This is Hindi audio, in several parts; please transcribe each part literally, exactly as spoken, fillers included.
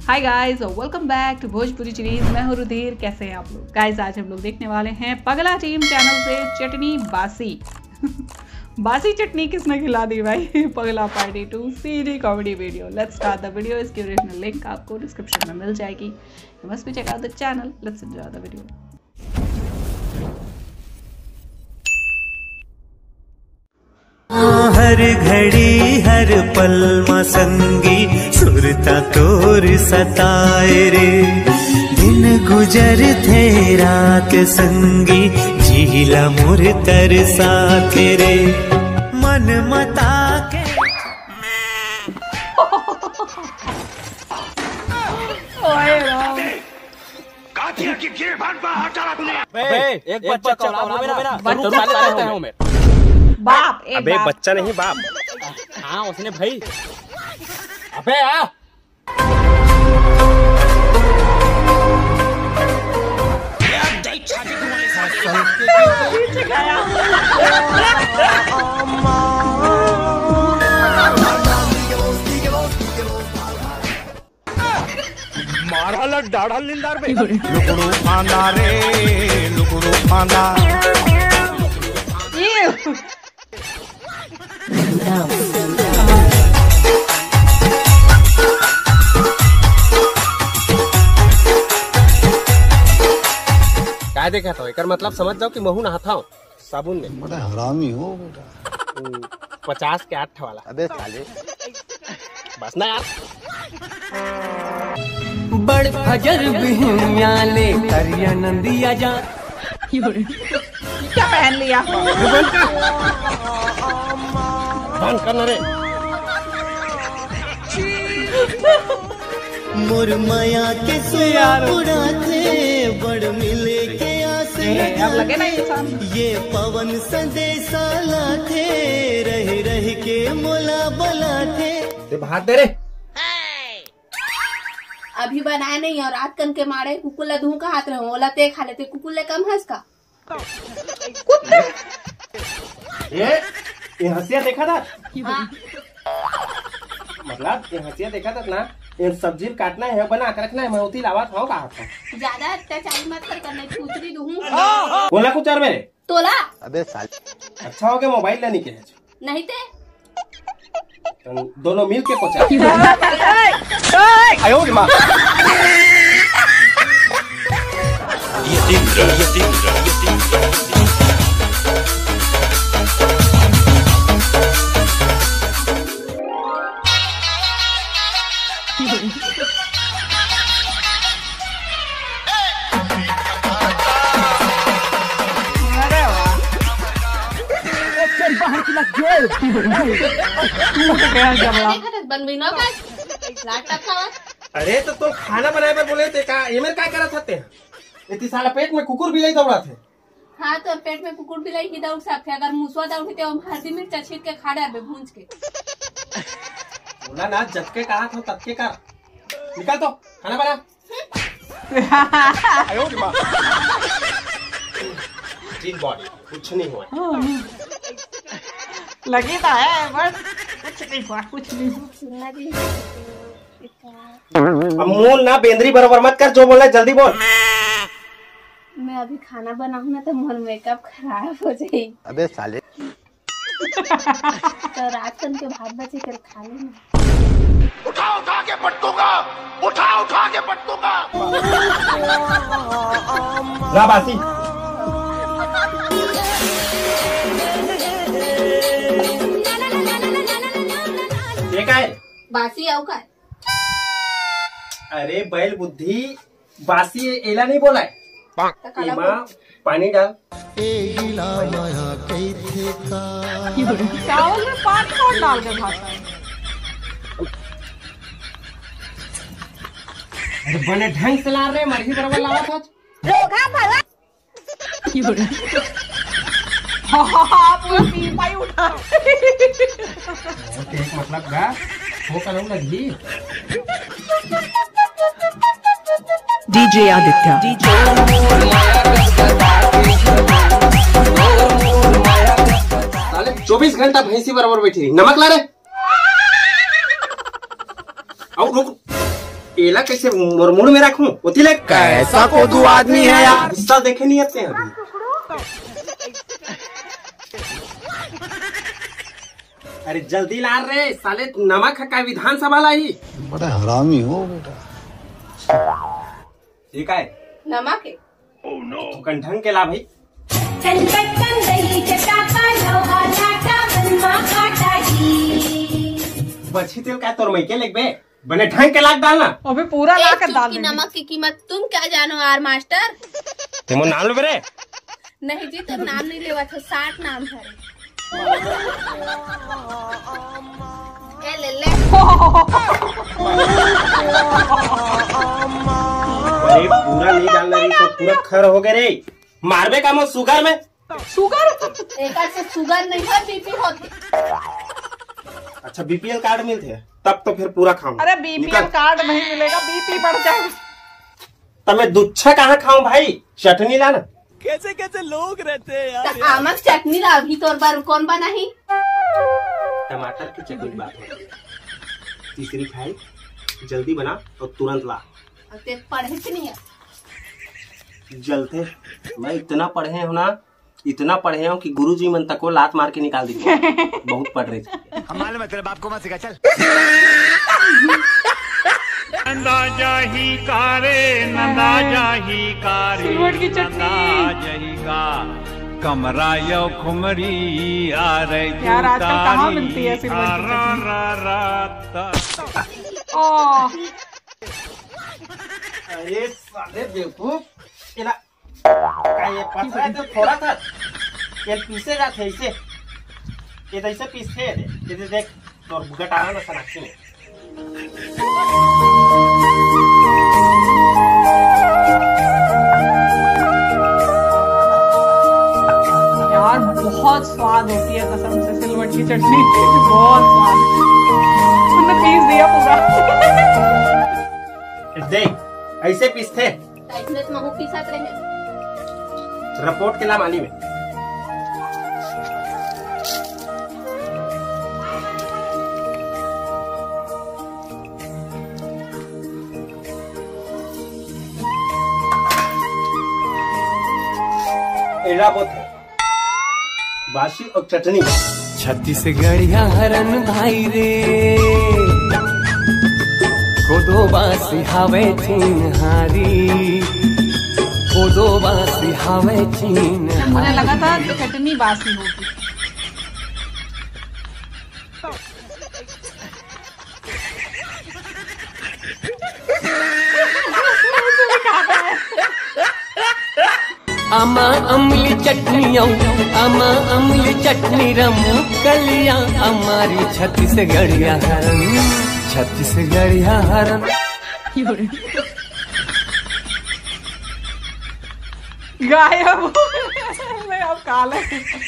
हाय गाइस और welcome back to Bhojpuri series. मैं हूं रुधिर। कैसे हैं आप लोग गाइस? आज हम लोग देखने वाले हैं पगला टीम चैनल से चटनी बासी बासी चटनी किसने खिला दी भाई? पगला party two CD comedy video. Let's start the video. इसकी ओरिजिनल लिंक आपको डिस्क्रिप्शन में मिल जाएगी। You must be check out the channel. Let's enjoy the video. हर घड़ी हर पल मसंगी सुरता तोर सताए रे। दिन गुजर थे रात संगी झीला मुर तरसा तेरे मन मता के। एक बच्चा का मेरा बच्चा बाप एक अबे बाप। बच्चा नहीं बाप। हाँ उसने भाई। अबे आ मारा डाढ़ा लिंदार में लुकड़ू आना रे लुकड़ू आना। क्या देखा था? एक मतलब समझ जाओ कि महू नहाता हूँ साबुन में। बड़ा हरामी हो बेटा। पचास के आठ वाला। अबे साले बस ना यार। बड़ फजर बिहनियाले करिया नंदिया जा। क्या पहन लिया? बंद करना रे। मोर माया के सोया उड़ाते बड़ मिले के आसे। अब लगे ना इंसान। ये पवन संदेशा लाते रह रह के मोला बलाते। ते भाग दे रे। अभी बनाए नहीं और रात कन के मारे कुकुला धू का हाथ रहे ओला ते खा लेते कुकुले कम हंस का। ये ये हंसिया देखा था? हाँ। मतलब ये हंसिया देखा था ना? ये सब्जी काटना है बना कर रखना है। मैं उती लावा खाओ कहा था। ज्यादा अत्याचार मत कर करने पूछरी दूँ बोला कुछ और मेरे तोला। अबे साले अच्छा हो गया मोबाइल लेने के। नहीं ते दोनों मिल के पहुंचा। आयो रे माँ। बनवीनो का लाटा खावा। अरे तो तुम खाना बनाए पर बोले थे का ये मेरे क्या करा सकते हैं? इतनी साला पेट में कुकुर बिलाई दौड़ा थे। हाँ तो पेट में कुकुर बिलाई की दौड़ सकते अगर मुसवा दौड़ी तो हम हल्दी मिर्च छीट के खा डाले भूंज के। बोला ना जब के कहा था तब के का निकाल तो खाना बना। आयो रे माँ। जीन बॉडी कुछ नहीं हुआ। लगी तो है बस कुछ नहीं हुआ कुछ नहीं हुआ। सुनना जी अब मोल ना बेंद्री बराबर मत कर। जो बोल रहा है जल्दी बोल। मैं अभी खाना बनाऊँ ना तो मोर मेकअप खराब हो जाये। अबे साले तो रात कन के भात बचे कर खा लेना। उठा उठा के पटकूंगा उठा उठा के पटकूंगा। राबासी ये क्या है? बासी आओ का। अरे बैल बुद्धि बासी एला नहीं बोला है। ये माँ पानी डाल। चावल में पानी कौन डाल के खाता है? अरे बने ढंग से ला रहे मर्जी बराबर लावा था। पूरा पी पाई उठा। एक मतलब गा वो करूँ लगी। डीजे आदित्य साले चौबीस घंटा भैंसी बराबर बैठी रही। नमक ला रे। और रुक एला कैसे मुड़ में रखूं? उती ले कैसा कोदू आदमी है यार। हिस्सा देखे नहीं आते हैं अभी। अरे जल्दी ला रे साले, नमक है का विधानसभा लाई। बड़ा हरामी हो बेटा। ठीक है नमक है। oh, no. तो कंठन के ला भाई। बची तेल का तोर मैके लग बे, बने ढंग के लाग डालना। अबे पूरा ला कर डाल दे। नमक की कीमत तुम क्या जानो यार मास्टर? तुम नाम लो रे। नहीं जी तुम नाम नहीं लेवा था, साठ नाम है। ए ले ले। अरे पूरा नहीं डालना रे, सब पूरा खर हो गए रे। मारबे का मो शुगर में। शुगर? एक से शुगर नहीं है, बीपी होती। अच्छा बीपीएल कार्ड मिलते हैं तब तो फिर पूरा खाऊं। अरे बीपीएल कार्ड नहीं मिलेगा, बीपी बढ़ जाएगा। तब मैं दुच्छा कहाँ खाऊं भाई? चटनी लाना। कैसे कैसे लोग रहते हैं यार। आमक चटनी ला भी तोर बार कौन बनाही? टमाटर की चटनी की बात है। तीसरी खाई जल्दी बना और तुरंत ला। ते पढ़े से नहीं है। जलते मैं इतना पढ़े हूँ ना, इतना पढ़े हूँ कि गुरुजी मन तक को लात मार के निकाल दी। बहुत पढ़ रहे थे। हमारे में तेरे बाप को मत सिखा चल। नंदा जाही कारे नंदा जाही कारे सिलवट की चटनी। नंदा जाही का कमरा यो खुमरी आ रही यार आजकल कहाँ मिलती है सिलवट की चटनी? ओह अरे साले बेवकूफ, इला का ये पत्थर है तो थोड़ा था ये पीसे जाते इसे, ये तो इसे पीसते हैं ये तो देख और गटाना ना सनाक्षी में। यार बहुत स्वाद होती है कसम से सिलवट की चटनी। बहुत स्वाद। तुमने पीस दिया पूरा। देख ऐसे पीसते इसमें तो महू पीसत रहे। रिपोर्ट के ला मानी में। एड़ा बोत है बासी और चटनी। छत्तीसगढ़िया हरन भाई रे, कोदो बासी हावे चिन्हारी, कोदो बासी हावे चिन्हारी। मुझे लगा था चटनी बासी होगी। आमा अमली चटनी आमा अमली चटनी रमू कलिया हमारी छत्तीसगढ़िया हरन, छत्तीसगढ़िया हरन। गायब मैं अब काला।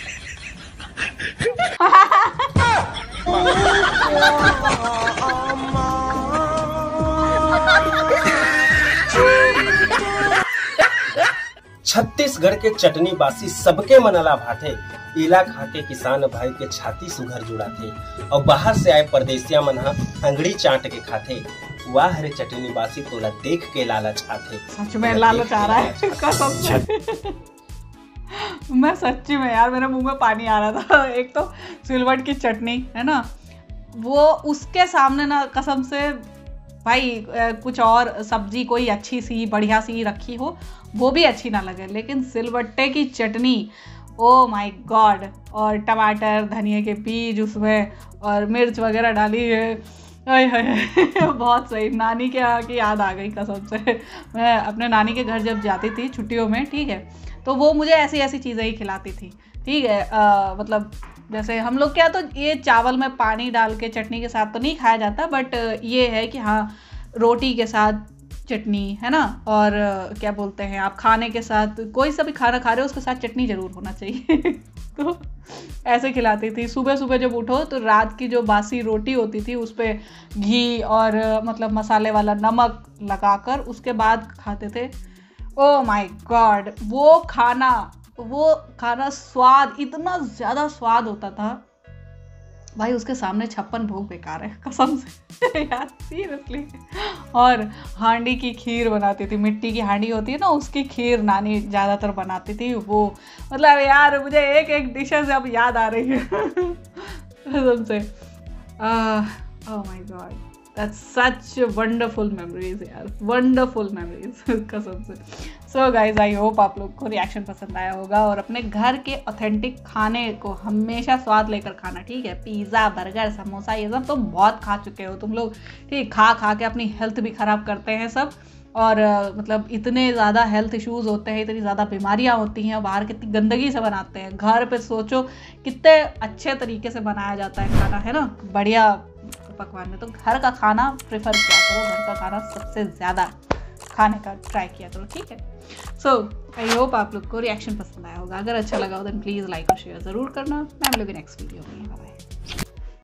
छत्तीसगढ़ के चटनी बासी सबके मनला भाते। इला खाके किसान भाई के छाती सुघर जुड़ाथे और बाहर से आए परदेसिया मन अंगड़ी चाट के खाते। वाह रे चटनी बासी तोला देख के लालच आथे। सच में लालच आ रहा है कसम से। मैं सच्ची में यार मेरे मुंह में पानी आ रहा था। एक तो सिलवट की चटनी है ना, वो उसके सामने ना कसम से भाई कुछ और सब्जी कोई अच्छी सी बढ़िया सी रखी हो वो भी अच्छी ना लगे, लेकिन सिलवट्टे की चटनी ओ माय गॉड। और टमाटर धनिया के बीज उसमें और मिर्च वगैरह डाली है। बहुत सही। नानी के यहाँ की याद आ गई कसम से। मैं अपने नानी के घर जब जाती थी छुट्टियों में, ठीक है, तो वो मुझे ऐसी ऐसी चीज़ें ही खिलाती थी। ठीक है, आ, मतलब जैसे हम लोग क्या तो ये चावल में पानी डाल के चटनी के साथ तो नहीं खाया जाता, बट ये है कि हाँ रोटी के साथ चटनी है ना, और क्या बोलते हैं आप खाने के साथ कोई सा भी खाना खा रहे हो उसके साथ चटनी ज़रूर होना चाहिए। तो ऐसे खिलाती थी। सुबह सुबह जब उठो तो रात की जो बासी रोटी होती थी उस पर घी और मतलब मसाले वाला नमक लगाकर उसके बाद खाते थे। ओ माय गॉड, वो खाना वो खाना स्वाद इतना ज़्यादा स्वाद होता था। भाई उसके सामने छप्पन भोग बेकार है कसम से यार सीरियसली। और हांडी की खीर बनाती थी, मिट्टी की हांडी होती है ना, उसकी खीर नानी ज़्यादातर बनाती थी वो। मतलब यार मुझे एक एक डिशेज अब याद आ रही है कसम से। Oh my god, that's such wonderful memories यार, वंडरफुल मेमोरीज कसम से। सो गाइज आई होप आप लोग को रिएक्शन पसंद आया होगा, और अपने घर के ऑथेंटिक खाने को हमेशा स्वाद लेकर खाना, ठीक है। पिज़्ज़ा, बर्गर, समोसा ये सब तो बहुत खा चुके हो तुम लोग, ठीक। खा खा के अपनी हेल्थ भी ख़राब करते हैं सब, और मतलब इतने ज़्यादा हेल्थ इश्यूज़ होते हैं, इतनी ज़्यादा बीमारियां होती हैं, बाहर कितनी गंदगी से बनाते हैं। घर पे सोचो कितने अच्छे तरीके से बनाया जाता है खाना, है ना, बढ़िया पकवान में। तो घर का खाना प्रेफर किया करो, घर का खाना सबसे ज़्यादा खाने का ट्राई किया करो, ठीक है। सो आई होप आप लोग को रिएक्शन पसंद आया होगा। अगर अच्छा लगा हो देन प्लीज़ लाइक और शेयर ज़रूर करना। मैं मिलूंगी नेक्स्ट वीडियो में। बाय।